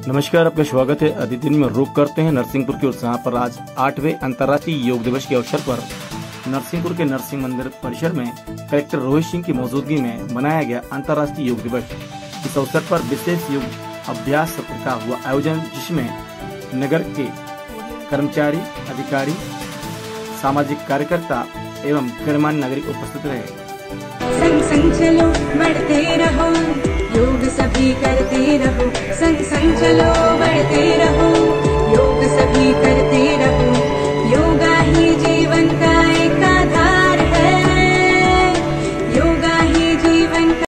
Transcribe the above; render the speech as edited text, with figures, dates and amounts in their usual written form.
नमस्कार, आपका स्वागत है। अतिथि में रुक करते हैं नरसिंहपुर की ओर। जहाँ पर आज 8वें अंतर्राष्ट्रीय योग दिवस के अवसर पर नरसिंहपुर के नरसिंह मंदिर परिसर में कलेक्टर रोहित सिंह की मौजूदगी में मनाया गया अंतर्राष्ट्रीय योग दिवस। इस अवसर पर विशेष योग अभ्यास सत्र का हुआ आयोजन, जिसमें नगर के कर्मचारी, अधिकारी, सामाजिक कार्यकर्ता एवं गणमान्य नागरिक उपस्थित रहे। संग संग चलो बढ़ते रहो, योग सभी करते रहो, संग संग चलो।